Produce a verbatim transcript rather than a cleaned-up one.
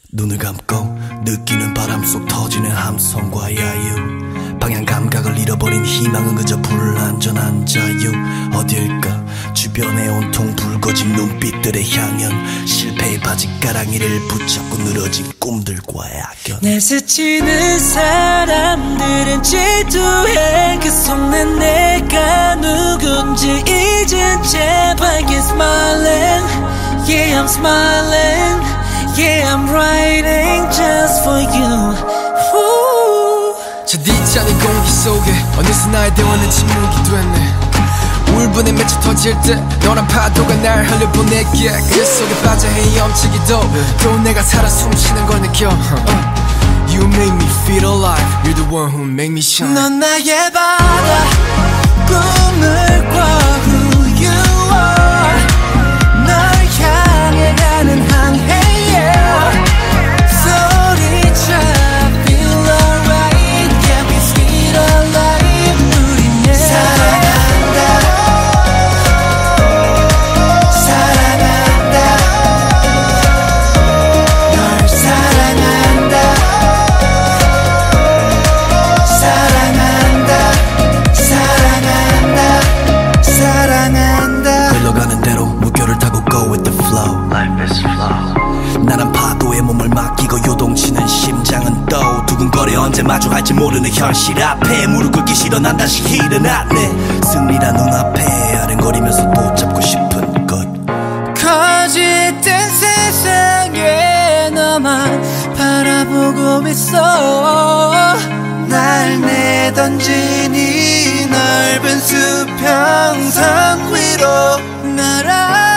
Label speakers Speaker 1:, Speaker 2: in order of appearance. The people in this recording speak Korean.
Speaker 1: 눈을 감고 느끼는 바람 속 터지는 함성과 야유, 방향 감각을 잃어버린 희망은 그저 불안전한 자유. 어딜까 주변에 온통 붉어진 눈빛들의 향연, 실패의 바짓가랑이를 붙잡고 늘어진 꿈들과의 악연.
Speaker 2: 날 스치는 사람들은 질투해. 그 속내 내가 누군지 이젠 채 밝게 smiling. Yeah, I'm smiling. Yeah, I'm writing just for you. Ooh.
Speaker 3: 저 뒤찮은 공기 속에 어느새 나의 대화는 침묵이 됐네. 울분에 맺혀 터질 때 너란 파도가 날 흘려보내기에 그 속에 빠져 헤엄치기도 또 내가 살아 숨쉬는 걸 느껴. uh. You make me feel alive. You're the one who make me shine.
Speaker 2: 넌 나의 바다, 꿈을 꿔. Who you are. 널 향해 가는 항해. 소리쳐 feel alright. Yeah, we feel alive. 우린 내 사랑한다, 사랑한다, 널 사랑한다, 사랑한다, 사랑한다, 사랑한다.
Speaker 1: 흘러가는 대로 무게를 타고 go with the flow. Life is flow. 나란 파도에 몸을 맡기고 요동치는 심장은 또 두근거려. 언제 마주할지 모르는 현실 앞에 무릎 꿇기 싫어. 난 다시 일어났네. 승리란 눈앞에 아른거리면서 또 잡고 싶은 것.
Speaker 2: 거짓된 세상에 너만 바라보고 있어. 날 내던진 이 넓은 수평선 위로 날아